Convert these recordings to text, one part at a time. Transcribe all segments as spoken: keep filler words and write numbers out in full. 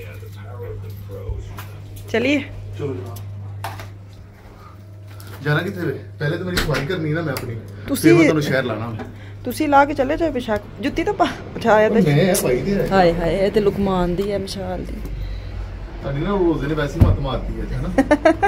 चलिए जाना किथे वे पहले तो मेरी सवारी करनी ना मैं अपनी तुसी मैं ਤੁਹਾਨੂੰ ਸ਼ਹਿਰ ਲਾਣਾ ਤੁਸੀਂ ਲਾ ਕੇ ਚੱਲੇ ਜਾਓ ਪਿਛਾ ਜੁੱਤੀ ਤਾਂ ਪਛਾਇਆ ਤੇ ਮੈਂ ਭਾਈ ਦੀ ਹਾਏ ਹਾਏ ਇਹ ਤੇ ਲੁਕਮਾਨ ਦੀ ਹੈ ਮਿਸਾਲ ਦੀ ਤੁਹਾਡੀ ਨਾ ਰੋਜ਼ ਨੇ ਵੈਸੇ ਮਤ ਮਾਰਦੀ ਹੈ ਹਨਾ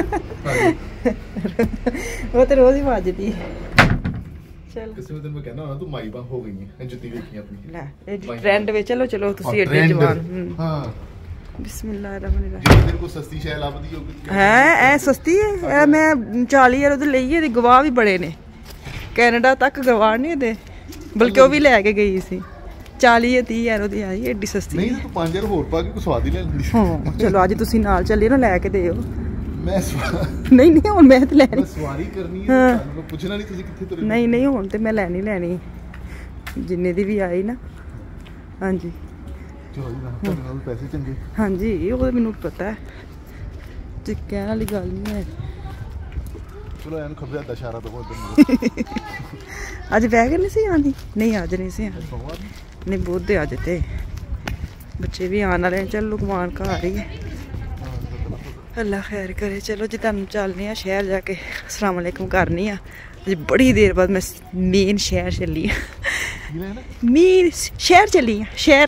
ਉਹ ਤੇ ਰੋਜ਼ ਹੀ ਵੱਜਦੀ ਹੈ ਚਲ ਕਿਸੇ ਦਿਨ ਮੈਂ ਕਹਿਣਾ ਤੂੰ ਮਾਈ ਬਾ ਹੋ ਗਈ ਹੈ ਜੁੱਤੀ ਵੇਖੀ ਆਪਣੀ ਲੈ ਇਹ ਟ੍ਰੈਂਡ ਵਿੱਚ ਚਲੋ ਚਲੋ ਤੁਸੀਂ ਐਡੇ ਜਵਾਨ ਹਾਂ ਬਿਸਮਿਲ੍ਲਾਹਿਰਰਹਿਮਾਨਿਰਰਹੀਮ ਜੇ ਤੇਰੇ ਕੋ ਸਸਤੀ ਸ਼ੈ ਲੱਭਦੀ ਹੋ ਹੈ ਇਹ ਸਸਤੀ ਹੈ ਇਹ ਮੈਂ ਚਾਲੀ ਯੂਰੋ ਦੇ ਲਈ ਇਹਦੇ ਗਵਾਹ ਵੀ ਬੜੇ ਨੇ ਕੈਨੇਡਾ ਤੱਕ ਗਵਾਹ ਨਹੀਂ ਇਹਦੇ ਬਲਕਿ ਉਹ ਵੀ ਲੈ ਕੇ ਗਈ ਸੀ ਚਾਲੀ ਜਾਂ ਤੀਹ ਯੂਰੋ ਦੀ ਆਈ ਐਡੀ ਸਸਤੀ ਨਹੀਂ ਤੂੰ ਪੰਜ ਹਜ਼ਾਰ ਹੋਰ ਪਾ ਕੇ ਕੋਈ ਸਵਾਦ ਹੀ ਲੈ ਲੈਂਦੀ ਹਾਂ ਚਲੋ ਅੱਜ ਤੁਸੀਂ ਨਾਲ ਚੱਲਿਏ ਨਾ ਲੈ ਕੇ ਦਿਓ ਮੈਂ ਨਹੀਂ ਨਹੀਂ ਹੁਣ ਮੈਂ ਤੇ ਲੈਣੀ ਸਵਾਰੀ ਕਰਨੀ ਹੈ ਤੁਹਾਨੂੰ ਪੁੱਛਣਾ ਨਹੀਂ ਤੁਸੀਂ ਕਿੱਥੇ ਤੁਰੇ ਨਹੀਂ ਨਹੀਂ ਹੁਣ ਤੇ ਮੈਂ ਲੈਣੀ ਲੈਣੀ ਜਿੰਨੇ ਦੀ ਵੀ ਆਈ ਨਾ ਹਾਂਜੀ ਚਲੋ ਜੀ ਨਾ ਤੁਹਾਡੇ ਨਾਲ ਪੈਸੇ ਚੰਗੇ ਹਾਂਜੀ ਉਹ ਮੈਨੂੰ ਪਤਾ ਹੈ ਤੇ ਕਹਿਣ ਵਾਲੀ ਗੱਲ ਨਹੀਂ ਹੈ ਚਲੋ ਐਨ ਖੱਬੇ ਹੱਥ ਦਾ ਇਸ਼ਾਰਾ ਦੋ ਉਧਰ ਅੱਜ ਬੈਗ ਨਹੀਂ ਸੀ ਆਂਦੀ ਨਹੀਂ ਅੱਜ ਨਹੀਂ ਸੀ ਆਂਦੀ ਨਹੀਂ ਬਹੁਤ ਅੱਜ ਤੇ ਬੱਚੇ ਵੀ ਆਉਣ ਵਾਲੇ ਚੱਲ ਲੁਕਮਾਨ ਘਰ ਹੀ ਹੈ ਅੱਲਾ ਖੈਰ ਕਰੇ ਚਲੋ ਜੀ ਤੁਹਾਨੂੰ ਚੱਲਨੇ ਆ ਸ਼ਹਿਰ ਜਾ ਕੇ ਅਸਲਾਮ ਵਾਲੇਕੁਮ ਕਰਨੀ ਆ ਅੱਜ ਬੜੀ ਦੇਰ ਬਾਅਦ ਮੈਂ ਮੇਨ ਸ਼ਹਿਰ ਚੱਲੀ ਆ ਮੇਨ ਸ਼ਹਿਰ ਚੱਲੀ ਆ ਸ਼ਹਿਰ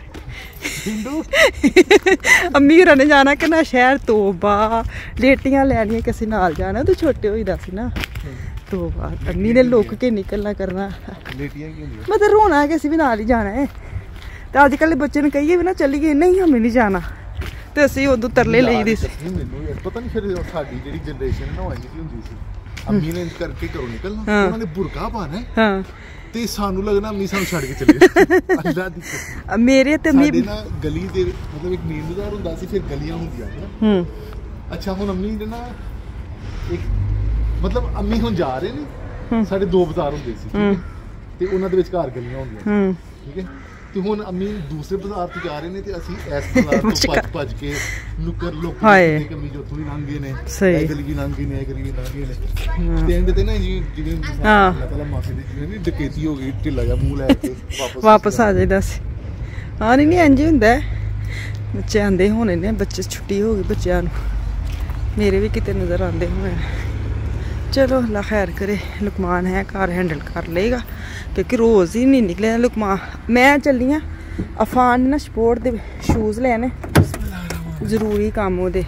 ਅਮੀਰਾਂ ਨੇ ਜਾਣਾ ਕਿ ਨਾ ਸ਼ਹਿਰ ਤੋਬਾ ਲੇਟੀਆਂ ਲੈਣੀਆਂ ਕਿਸੇ ਨਾਲ ਜਾਣਾ ਤੂੰ ਛੋਟੇ ਹੋਈ ਦੱਸ ਨਾ ਤੋਬਾ ਅੰਮੀ ਨੇ ਲੁੱਕ ਕੇ ਨਿਕਲਣਾ ਕਰਨਾ ਮੈਂ ਤਾਂ ਰੋਣਾ ਕਿ ਅਸੀਂ ਵੀ ਨਾਲ ਹੀ ਜਾਣਾ ਹੈ ਤੇ ਅੱਜ ਕੱਲ੍ਹ ਬੱਚੇ ਨੂੰ ਕਹੀਏ ਵੀ ਨਾ ਚੱਲੀਏ ਨਹੀਂ ਹਮੇ ਨਹੀਂ ਜਾਣਾ ਤੇ ਅਸੀਂ ਉਦੋਂ ਤਰਲੇ ਲਈਦੀ ਸੀ ਮੈਨੂੰ ਪਤਾ ਨਹੀਂ ਫਿਰ ਸਾਡੀ ਜਿਹੜੀ ਜਨਰੇਸ਼ਨ ਨਾ ਉਹ ਇੰਨੀ ਹੁੰਦੀ ਸੀ ਅੰਮੀ ਨੇ ਕਰਕੇ ਘਰੋਂ ਨਿਕਲਣਾ ਉਹਨਾਂ ਨੇ ਬੁਰਕਾ ਪਾਣਾ ਹਾਂ ਤੇ ਸਾਨੂੰ ਲੱਗਣਾ ਅੰਮੀ ਸਾਨੂੰ ਛੱਡ ਕੇ ਚਲੇ ਅੱਲਾ ਦੀ ਮੇਰੇ ਤੇ ਅੰਮੀ ਸਾਡੇ ਨਾ ਗਲੀ ਦੇ ਮਤਲਬ ਇੱਕ ਮੇਨ ਬਾਜ਼ਾਰ ਹੁੰਦਾ ਸੀ ਫਿਰ ਗਲੀਆਂ ਹੁੰਦੀਆਂ ਨਾ ਹੂੰ ਅੱਛਾ ਹੁਣ ਅੰਮੀ ਦੇ ਨਾ ਇੱਕ ਮਤਲਬ ਅੰਮੀ ਹੁਣ ਜਾ ਰਹੇ ਨੇ ਸਾਡੇ ਦੋ ਬਾਜ਼ਾਰ ਹੁੰਦੇ ਸੀ ਠੀਕ ਹੈ ਤੇ ਉਹਨਾਂ ਦੇ ਵਿਚਕਾਰ ਗਲੀਆਂ ਹੁੰਦੀਆਂ ਠੀਕ ਹੈ ਤੇ ਹੁਣ ਅੰਮੀ ਦੂਸਰੇ ਬਾਜ਼ਾਰ ਤੋਂ ਜਾ ਰਹੇ ਨੇ ਤੇ ਅਸੀਂ ਇਸ ਬਾਜ਼ਾਰ ਤੋਂ ਭੱਜ ਭੱਜ ਕੇ ਨੁਕਰ ਲੋਕ ਦੇ ਕਮੀ ਜੋ ਥੋੜੀ ਲੰਘ ਗਏ ਨੇ ਇਹ ਗਲੀ ਵੀ ਲੰਘ ਗਈ ਨੇ ਇਹ ਗਲੀ ਵੀ ਲੰਘ ਗਈ ਨੇ ਤੇ ਐਂਡ ਤੇ ਨਾ ਜੀ ਜਿਵੇਂ ਅੱਲਾਹ ਤਾਲਾ ਮਾਫੀ ਦੇ ਜਿਵੇਂ ਨਹੀਂ ਡਕੈਤੀ ਹੋ ਗਈ ਢਿੱਲਾ ਜਿਹਾ ਮੂੰਹ ਲੈ ਕੇ ਵਾਪਸ ਵਾਪਸ ਆ ਜਾਈਦਾ ਸੀ ਹਾਂ ਨਹੀਂ ਨਹੀਂ ਇੰਝ ਹੁੰਦਾ ਬੱਚੇ ਆਂਦੇ ਹੋਣੇ ਨੇ ਬੱਚੇ ਛੁੱਟੀ ਹੋ ਗਈ ਬੱਚਿਆਂ ਨੂੰ ਮੇਰੇ ਵੀ ਕਿਤੇ ਨਜ਼ਰ ਆਉਂਦੇ ਹੋਣੇ ਚਲੋ ਅੱਲਾ ਖੈਰ ਕਰੇ ਲੁਕਮਾਨ ਹੈ ਘਰ ਹੈਂਡਲ ਕਰ ਲਏਗਾ ਕਿਉਂਕਿ ਰੋਜ਼ ਹੀ ਨਹੀਂ ਨਿਕਲਿਆ ਲੁਕਮਾਨ ਮੈਂ ਚੱਲੀ ਹਾਂ ਅਫਾਨ ਨੇ ਨਾ ਸਪੋਰਟ ਦੇ ਸ਼ੂਜ਼ ਲੈਣੇ ਜ਼ਰੂਰੀ ਕੰਮ ਉਹਦੇ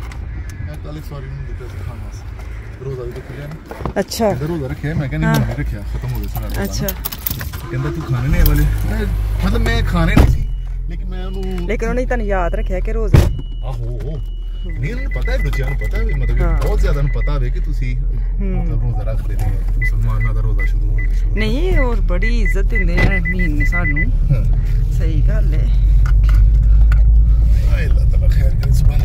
ਅੱਛਾ ਰੋਜ਼ਾ ਰੱਖਿਆ ਮੈਂ ਕਹਿੰਦਾ ਨਹੀਂ ਰੱਖਿਆ ਖਤਮ ਹੋ ਗਿਆ ਸਾਰਾ ਅੱਛਾ ਕਹਿੰਦਾ ਤੂੰ ਖਾਣੇ ਨੇ ਵਾਲੇ ਮਤਲਬ ਮੈਂ ਖਾਣੇ ਨਹੀਂ ਸੀ ਲੇਕਿਨ ਮੈਂ ਉਹਨੂੰ ਲੇਕਿਨ ਉਹਨੇ ਤੁਹਾਨੂੰ ਯਾਦ ਰੱਖਿਆ ਕਿ ਰੋਜ਼ਾ ਆਹੋ ਨਹੀਂ ਉਹਨੂੰ ਪਤਾ ਹੈ ਬੱਚਿਆਂ ਨੂੰ ਪਤਾ ਹੈ ਮਤਲਬ ਬਹੁਤ ਜ਼ਿਆਦਾ ਨੂੰ ਪਤਾ ਹੋਵੇ ਕਿ ਤੁਸੀਂ ਮਤਲਬ ਰੋਜ਼ਾ ਰੱਖਦੇ ਨੇ ਮੁਸਲਮਾਨਾਂ ਦਾ ਰੋਜ਼ਾ ਸ਼ੁਰੂ ਹੋ ਗਿਆ ਨਹੀਂ ਹੋਰ ਬੜੀ ਇੱਜ਼ਤ ਦਿੰਦੇ ਨੇ ਮਹੀਨੇ ਸਾਨੂੰ ਸਹੀ ਗੱਲ ਹੈ ਆਏ ਅੱਲਾਹ ਤਾਲਾ ਖੈਰ ਕਰੇ ਸੁਭਾਨ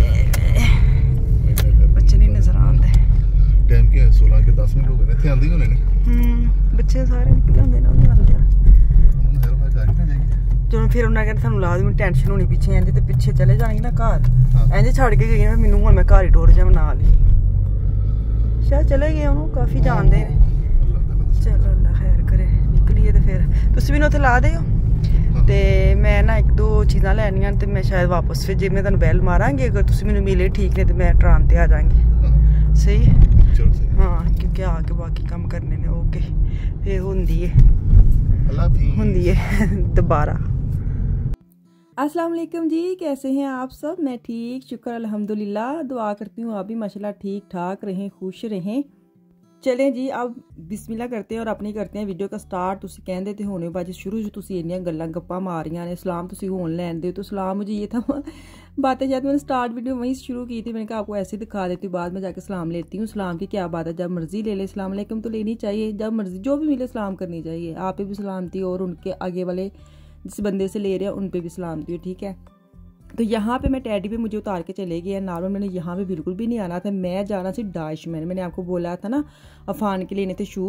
ਅੱਲਾਹ ਬੱਚੇ ਨਹੀਂ ਨਜ਼ਰ ਆਉਂਦੇ ਟਾਈਮ ਕੀ ਹੈ सोलह ਕੇ ਦਸ ਮਿੰਟ ਹੋ ਗਏ ਇੱਥੇ ਆਂਦੇ ਹੀ ਹੋਣੇ ਨੇ ਹੂੰ ਬੱਚੇ ਸਾਰੇ ਨਿਕਲਦੇ ਨੇ ਉਹ ਆਉਂਦੇ ਆ ਹੁਣ ਹਰ ਮੈਂ ਘਰ ਨਾ ਜਾਈਏ ਜਦੋਂ ਫਿਰ ਉਹਨਾਂ ਕਹਿੰਦੇ ਤੁਹਾਨੂੰ ਲਾਜ਼ਮੀ ਟੈਨਸ਼ਨ ਹੋਣੀ ਪਿੱਛੇ ਜਾਂਦੇ ਤੇ ਪਿੱਛੇ ਚਲੇ ਜਾਣਗੇ ਨਾ ਘਰ ਇੰਝ ਛੱਡ ਕੇ ਗਈ ਨਾ ਮੈਨੂੰ ਹੁਣ ਮੈਂ ਘਰ ਹੀ ਟੁਰ ਜਾਵਾਂ ਨਾਲ ਹੀ ਸ਼ਾਇਦ ਚਲੇ ਗਏ ਉਹਨੂੰ ਕਾਫੀ ਜਾਣਦੇ ਨੇ ਚਲੋ ਅੱਲਾ ਖੈਰ ਕਰੇ ਨਿਕਲੀਏ ਤੇ ਫਿਰ ਤੁਸੀਂ ਮੈਨੂੰ ਉੱਥੇ ਲਾ ਦਿਓ ਤੇ ਮੈਂ ਨਾ ਇੱਕ ਦੋ ਚੀਜ਼ਾਂ ਲੈਣੀਆਂ ਤੇ ਮੈਂ ਸ਼ਾਇਦ ਵਾਪਸ ਫਿਰ ਜੇ ਮੈਂ ਤੁਹਾਨੂੰ ਬੈਲ ਮਾਰਾਂਗੀ ਅਗਰ ਤੁਸੀਂ ਮੈਨੂੰ ਮਿਲੇ ਠੀਕ ਨੇ ਤੇ ਮੈਂ ਟਰਾਮ ਤੇ ਆ ਜਾਵਾਂਗੀ ਸਹੀ ਹੈ ਹਾਂ ਕਿਉਂਕਿ ਆ ਕੇ ਬਾਕੀ ਕੰਮ ਕਰਨੇ ਨੇ ਓਕੇ ਫਿਰ ਹੁੰਦੀ ਹੈ ਹੁੰਦੀ ਹੈ दोबारा। अस्सलाम वालेकुम जी, कैसे हैं आप सब? मैं ठीक, शुक्र अल्हम्दुलिल्लाह। दुआ करती हूँ आप भी माशाल्लाह ठीक ठाक रहें, खुश रहें। चलें जी अब बिस्मिल्लाह करते हैं और अपनी करते हैं वीडियो का स्टार्ट। तुसी कहंदे ते होने बाजी शुरू जो तुसी इन्नियां गल्लां गप्पां मारियां ने, सलाम तुसी होन लैन दे तो सलाम मुझे ये था बातें जाती मैंने स्टार्ट वीडियो वहीं शुरू की थी, मैंने कहा आपको ऐसे दिखा देती हूँ, बाद में जाके सलाम लेती हूँ। सलाम की क्या बात है, जब मर्जी ले ले सलाम अलैकुम तो लेनी चाहिए, जब मर्जी जो भी मिले सलाम करनी चाहिए। आप पे भी सलामती और उनके आगे वाले जिस बंदे से ले रहे हैं उन पे भी सलामती हो, ठीक है। तो यहाँ पे मैं टैडी पे मुझे उतार के चले गए। नॉर्मल मैंने यहाँ पे बिल्कुल भी नहीं आना था, मैं जाना सी डाइश मैन। मैंने आपको बोला था ना अफान के लेने थे शूज़,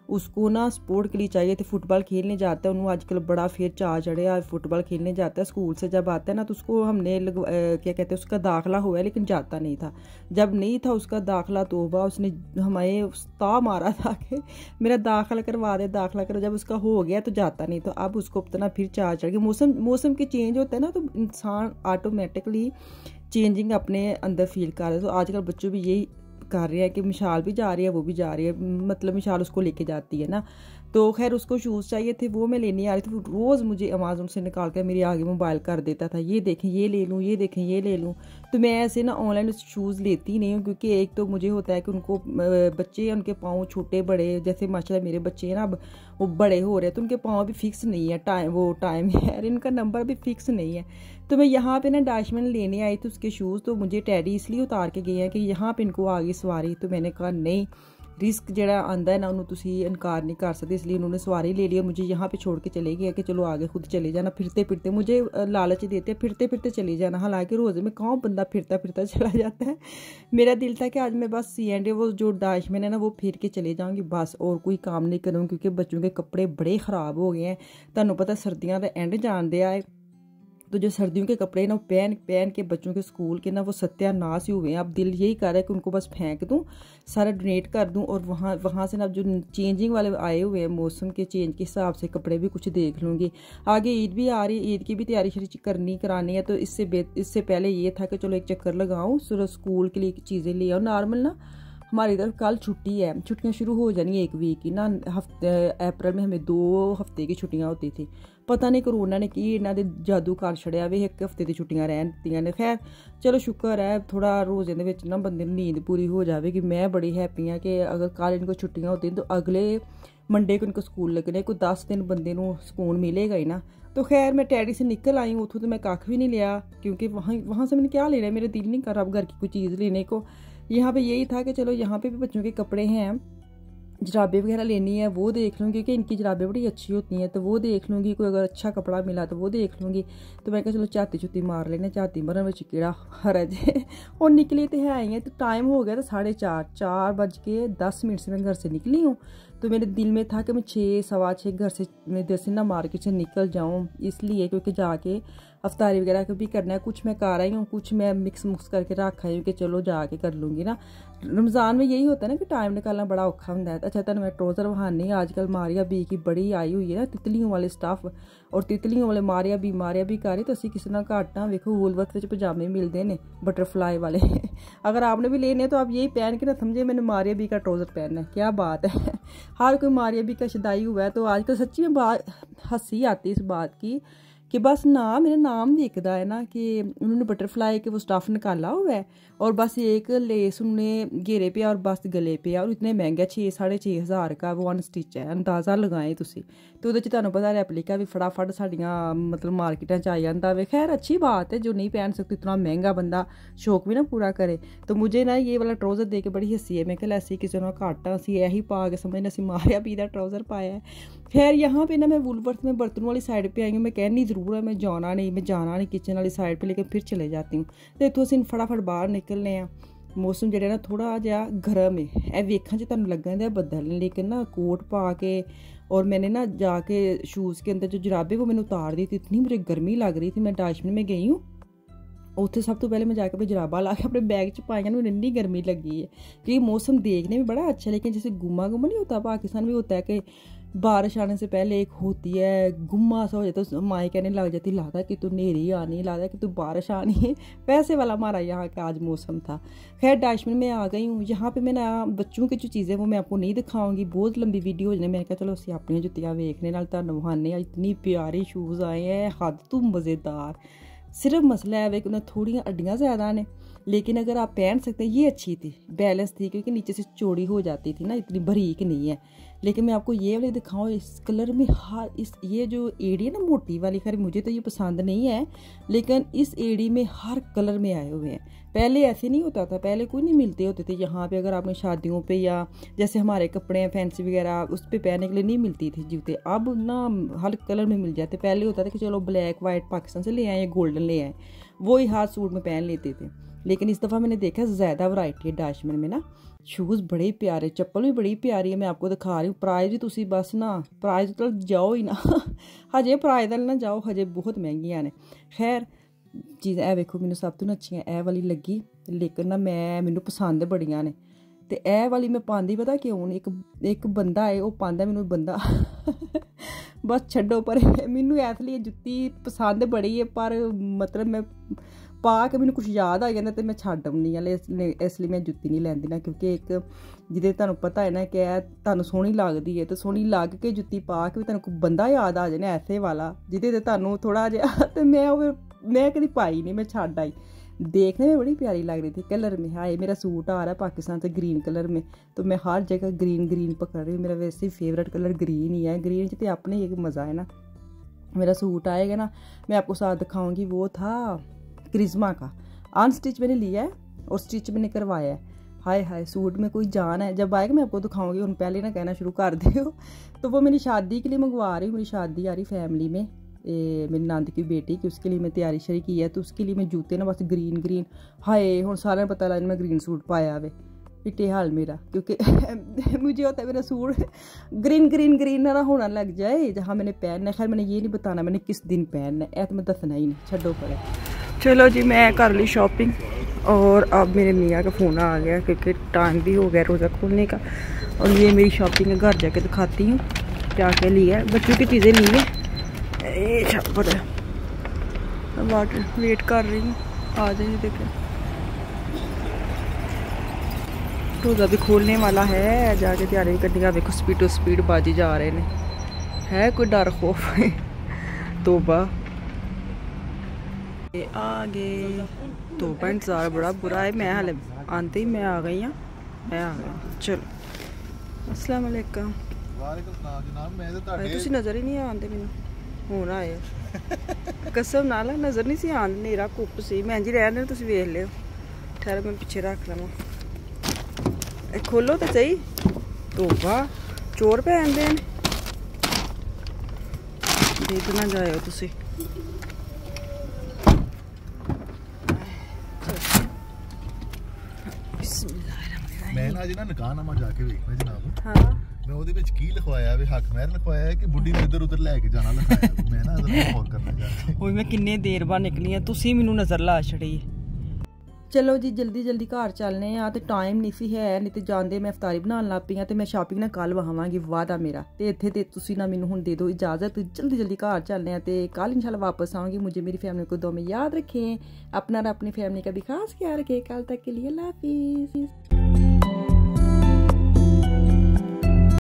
उसको ना स्पोर्ट के लिए चाहिए थे, फुटबॉल खेलने जाता है, उन्होंने आजकल बड़ा फिर चाह चढ़े आज फुटबॉल खेलने जाता है। स्कूल से जब आता है ना तो उसको हमने लग, आ, क्या कहते हैं उसका दाखिला हुआ है लेकिन जाता नहीं था। जब नहीं था उसका दाखिला तोबा उसने हमें ता मारा था कि मेरा दाखिला करवा दे दाखिला कर। जब उसका हो गया तो जाता नहीं, तो अब उसको अपना फिर चाह चढ़ गया। मौसम मौसम के चेंज होता है ना तो इंसान ऑटोमेटिकली चेंजिंग अपने अंदर फील कर रहे हैं। तो आजकल बच्चों भी यही कर रहे हैं कि मिशाल भी जा रही है वो भी जा रही है, मतलब मिशाल उसको लेके जाती है ना। तो खैर उसको शूज़ चाहिए थे, वो मैं लेने आ रही थी। रोज़ मुझे अमेज़न से निकाल कर मेरे आगे मोबाइल कर देता था, ये देखें ये ले लूँ, ये देखें ये ले लूँ। तो मैं ऐसे ना ऑनलाइन शूज़ लेती नहीं हूँ, क्योंकि एक तो मुझे होता है कि उनको बच्चे उनके पाँव छोटे बड़े, जैसे माशाल्लाह मेरे बच्चे हैं ना अब वो बड़े हो रहे हैं तो उनके पाँव भी फिक्स नहीं है, टाइम वो टाइम है इनका नंबर भी फिक्स नहीं है। तो मैं यहाँ पे ना डैशमैन लेने आई थी उसके शूज़, तो मुझे टैडी इसलिए उतार के गए हैं कि यहाँ पे इनको आगे सवारी। तो मैंने कहा नहीं, रिस्क जड़ा आंदा है ना उन्होंने तुसी इनकार नहीं कर सकते, इसलिए उन्होंने सवारी ले लिया, मुझे यहाँ पे छोड़ के चले गए कि चलो आगे खुद चले जाना। फिरते फिरते मुझे लालच देते फिरते फिरते चले जाना, हालांकि रोज़े में कौन बंदा फिरता फिरता चला जाता है। मेरा दिल था कि आज मैं बस सी एंड ए वो जो डैशमैन है ना वो फिर के चले जाऊँगी बस, और कोई काम नहीं करूँगी, क्योंकि बच्चों के कपड़े बड़े ख़राब हो गए हैं। तुहानू पता सर्दियाँ का एंड जान दिया है, तो जो सर्दियों के कपड़े ना पहन पहन के बच्चों के स्कूल के ना वो सत्यानाश ही हुए हैं। अब दिल यही कर रहा है कि उनको बस फेंक दूं, सारा डोनेट कर दूं, और वहाँ वहाँ से ना जो चेंजिंग वाले आए हुए हैं मौसम के चेंज के हिसाब से कपड़े भी कुछ देख लूँगी। आगे ईद भी आ रही है, ईद की भी तैयारी करनी करानी है, तो इससे इससे पहले ये था कि चलो एक चक्कर लगाऊँ, स्कूल के लिए चीज़ें ले आओ नॉर्मल ना। हमारी इधर कल छुट्टी है, छुट्टियां शुरू हो जानी है एक वीक की ना, हफ्ते अप्रैल में हमें दो हफ्ते की छुट्टियां होती थी। पता नहीं कोरोना ने की इन्हों दे जादू कर छड़िया वे एक हफ्ते की छुट्टियां रहन दित्तियां ने। खैर चलो शुक्र है थोड़ा रोज़े दे विच ना बंदे नूं नींद पूरी हो जाएगी। मैं बड़ी हैप्पी हाँ कि अगर कल इनको छुट्टियां होती तो अगले मंडे को इनको स्कूल लगने, कोई दस दिन बंदे नूं सुकून मिलेगा ही ना। तो खैर मैं टैडी से निकल आई हूँ, उतों तो मैं कख भी नहीं लिया, क्योंकि वहाँ वहाँ से मैंने क्या लेना है, मेरा दिल नहीं कर रहा अब घर की कोई चीज़ लेने को। यहाँ पे यही था कि चलो यहाँ पे भी बच्चों के कपड़े हैं, जराबे वगैरह लेनी है वो देख लूँगी, क्योंकि इनकी जराबें बड़ी अच्छी होती हैं, तो वो देख लूँगी। कोई अगर अच्छा कपड़ा मिला तो वो देख लूँगी। तो मैं कहा चलो झाती छुत्ती मार लेने, झाती मरन में केड़ा हरज है। और निकली तो है ही है, तो टाइम हो गया तो साढ़े चार चार बज के दस मिनट से मैं घर से निकली हूँ। तो मेरे दिल में था कि मैं छः सवा छः घर से मैं जैसे ना मार्केट से निकल जाऊँ, इसलिए क्योंकि जाके अफ्तारी वगैरह भी करना है। कुछ मैं कर आई हूँ, कुछ मैं मिक्स मुक्स करके रख आई हूँ कि चलो जाके कर लूँगी ना। रमज़ान में यही होता है ना कि टाइम निकालना बड़ा औखा होता है। अच्छा तुम मैं ट्रोज़र वहानी आजकल मारिया बी की बड़ी आई हुई है ना, तितलियों वाले स्टफ, और तितलियों वाले मारिया बी मारिया भी कर रही। तो असी किसी ना घट ना वेखो वूलवर्थ में पजामे मिलते हैं बटरफ्लाई वाले। अगर आपने भी लेने तो आप यही पहन के ना समझे मैंने मारिया बी का ट्रोज़र पहनना है, क्या बात है। हर कोई मारिया बी का शदाई हुआ है। तो आजकल सच्ची में बात हंसी आती है इस बात की कि बस ना मेरा नाम देखता है ना कि उन्होंने बटरफ्लाई के वो स्टफ निकाला हुआ है, और बस एक लेस उन्होंने घेरे पे और बस गले पे, और इतने महंगा छे साढ़े छे हज़ार का वो अनस्टिच है। अंदाज़ा लगाएं तुसी, तो वो तुहानू पता रेप्लिका भी फटाफट साड़ियाँ मतलब मार्केटा च आ जाता है। खैर अच्छी बात है, जो नहीं पहन सकती इतना महंगा बंदा शौक भी ना पूरा करे। तो मुझे ना ये वाला ट्राउज़र दे के बड़ी हंसी है। मैं कहा ऐसी किसी ने घट असी यही पा के समझना असी मारिया भी दा ट्राउज़र पाया है। खैर यहाँ पे ना मैं वुलवर्थ में बर्तन वाली साइड पे आई हूँ। मैं कहनी जरूर है मैं जाना नहीं मैं जाना नहीं किचन वाली साइड पे, लेकिन फिर चले जाती हूँ। तो इतों असीं फटाफट बाहर निकलने हैं। मौसम जो ना थोड़ा जहा गर्म है, ए वेखा च तुहानू लगन दिया बदल, लेकिन ना कोट पा के और मैंने ना जाके शूज़ के अंदर जो जराबे वो मैंने उतार दी थी। इतनी मुझे गर्मी लग रही थी। मैं डैशमैन में गई हूँ, उत्थे सब तो पहले मैं जाकर अपनी जराबा ला के अपने बैग च पाई, मुझे इतनी गर्मी लगी है कि मौसम देखने में बड़ा अच्छा है, लेकिन जैसे गुम्मा गुम्मा नहीं होता पाकिस्तान में होता है कि बारिश आने से पहले एक होती है गुम्मा सा हो जाता है, माएँ कहने लग जाती लगता है कि तू नेरी आनी, लगता है कि तू बारिश आनी है, वैसे वाला हमारा यहाँ का आज मौसम था। खैर डैशमैन में आ गई हूँ। यहाँ पे मैं ना बच्चों की जो चीज़ें वो मैं आपको नहीं दिखाऊंगी, बहुत लंबी वीडियो हो जाने। मैंने कहा चलो असीं अपनी जुत्तियाँ वेखने नाल तुहानू वहाने। इतनी प्यारी शूज़ आए हैं, हद तो मज़ेदार। सिर्फ मसला है वे कि उन्हें थोड़ी अड्डियाँ ज़्यादा ने, लेकिन अगर आप पहन सकते हैं ये अच्छी थी, बैलेंस थी, क्योंकि नीचे से चौड़ी हो जाती थी ना, इतनी बारीक नहीं है। लेकिन मैं आपको ये वाले दिखाऊँ इस कलर में, हर इस ये जो एड़ी है ना मोटी वाली, खैर मुझे तो ये पसंद नहीं है, लेकिन इस एड़ी में हर कलर में आए हुए हैं। पहले ऐसे नहीं होता था, पहले कोई नहीं मिलते होते थे यहाँ पे। अगर आपने शादियों पे या जैसे हमारे कपड़े हैं फैंसी वगैरह उस पर पहनने के लिए नहीं मिलती थी जूते, अब ना हर कलर में मिल जाते। पहले होता था कि चलो ब्लैक वाइट पाकिस्तान से ले आए या गोल्डन ले आए, वो ही हाथ सूट में पहन लेते थे। लेकिन इस दफ़ा मैंने देखा ज़्यादा वैरायटी है डैशमैन में ना। शूज़ बड़े प्यारे, चप्पल भी बड़ी प्यारी है, मैं आपको दिखा रही हूँ। प्राइस भी तुसी बस ना प्राइस तो जाओ ही ना हजे प्राइस वाल ना जाओ, हजे बहुत महंगियां ने। खैर चीज़ ए वेखो, मैंने सब तो अच्छी ए वाली लगी, लेकिन ना मैं मैनू पसंद बड़ियां ने। ते ए वाली मैं पांदी पता क्यों, एक एक बंदा है वो पांदा, मैनू बंदा बस छड्डो पर मैनू इसलिए जुत्ती पसंद बड़ी है, पर मतलब मैं पा के मैनू कुछ याद आ जाता तो मैं छड्ड आउंदी आं, इसलिए मैं जुत्ती नहीं लैंदी ना। क्योंकि एक जिदे तुहानू पता है ना कि तुहानू सोहनी लगदी है, तो सोहनी लग के जुत्ती पा के भी तुहानू कोई बंदा याद आ जाए ना ऐसे वाला जिदे ते तुहानू थोड़ा जिहा, तो मैं मैं कभी पाई नहीं, मैं छड्ड आई। देखने में बड़ी प्यारी लग रही थी, कलर में हाय मेरा सूट आ रहा है पाकिस्तान से ग्रीन कलर में, तो मैं हर जगह ग्रीन ग्रीन पकड़ रही हूँ। मेरा वैसे फेवरेट कलर ग्रीन ही है, ग्रीन च तो अपने ही एक मज़ा है ना। मेरा सूट आएगा ना, मैं आपको साथ दिखाऊंगी। वो था क्रिश्मा का, अनस्टिच मैंने लिया है और स्टिच मैंने करवाया है। हाय हाय सूट में कोई जान है, जब आएगा मैं आपको दिखाऊंगी, उन पहले ना कहना शुरू कर दियो। तो वो मेरी शादी के लिए मंगवा रही हूँ, मेरी शादी आ रही फैमिली में, ए, मेरी नंद की बेटी की, उसके लिए मैं तैयारी शरी की है। तो उसके लिए मैं जूते ना बस ग्रीन ग्रीन, हाय हुण सारे पता लग मैं ग्रीन सूट पाया वे, पिटे हाल मेरा, क्योंकि मुझे होता है मेरा सूट ग्रीन ग्रीन ग्रीन ना होना लग जाए जहाँ मैंने पहनना है। खैर मैंने ये नहीं बताना मैंने किस दिन पहनना है, तो मैं दसना ही नहीं, छड्डो पड़े। चलो जी मैं कर ली शॉपिंग, और अब मेरे मियाँ का फ़ोन आ गया क्योंकि टाइम भी हो गया रोज़ा खोलने का। और ये मेरी शॉपिंग है, घर जाके दिखाती हूँ क्या क्या लिया है। बच्चों की चीज़ें ली है, ये छप्पर है, वाटर वेट कर रही हूँ आ जाइए। देखें रोज़ा भी खोलने वाला है, जाके तैयारी करनी। देखो स्पीडो स्पीड बाजी जा रहे हैं, है कोई डर खौफ तोबा आगे तोबा इंतज़ार बड़ा बुरा है। मैं हाले आते ही मैं आ गई हाँ, मैं आ गई। चलो अस्सलाम वालेकुम। तुसी नज़र ही नहीं आते मैनू, ਹੁਣ ਆਏ कसम नाल नज़र नहीं सी आंदी, नेरा कुप सी। मैं जी रहने तुसी वेख लियो, ठहर मैं पिछे रख लवां। खोलो तो सही, तोबा चोर पै आंदे ने, देख ना जाओ तुसी। मैं ना जी ना निकाहनामा जाके वेखना जनाब। हाँ मैं ਉਹਦੇ ਵਿੱਚ ਕੀ ਲਿਖਵਾਇਆ ਵੇ, ਹੱਕ ਮਹਿਰ ਲਿਖਵਾਇਆ ਹੈ ਕਿ ਬੁੱਢੀ ਨੂੰ ਇੱਧਰ ਉੱਧਰ ਲੈ ਕੇ ਜਾਣਾ ਲਿਖਾਇਆ। ਮੈਂ ਨਾ ਜ਼ਰਾ ਹੋਰ ਕਰਨਾ ਚਾਹੁੰਦਾ। ਹੋਈ ਮੈਂ ਕਿੰਨੇ ਦੇਰ ਬਾਅਦ ਨਿਕਲੀ ਆ, ਤੁਸੀਂ ਮੈਨੂੰ ਨਜ਼ਰ ਲਾ ਛੜੀ। ਚਲੋ ਜੀ ਜਲਦੀ ਜਲਦੀ ਘਰ ਚੱਲਨੇ ਆ, ਤੇ ਟਾਈਮ ਨਹੀਂ ਸੀ ਹੈ, ਨਹੀਂ ਤੇ ਜਾਂਦੇ ਮੈਂ ਇਫਤਾਰੀ ਬਣਾਉਣ ਲੱਗ ਪਈ ਆ। ਤੇ ਮੈਂ ਸ਼ਾਪਿੰਗ ਨਾ ਕੱਲ ਵਹਾਵਾਂਗੀ, ਵਾਦਾ ਮੇਰਾ। ਤੇ ਇੱਥੇ ਤੇ ਤੁਸੀਂ ਨਾ ਮੈਨੂੰ ਹੁਣ ਦੇ ਦਿਓ ਇਜਾਜ਼ਤ, ਜਲਦੀ ਜਲਦੀ ਘਰ ਚੱਲਨੇ ਆ, ਤੇ ਕੱਲ इंशाल्लाह वापस आऊँगी। मुझे मेरी फैमिली को दो में याद रखें, अपना और अपनी फैमिली का भी खास ख्याल रखें। कल तक के लिए अल्लाह हाफिज़।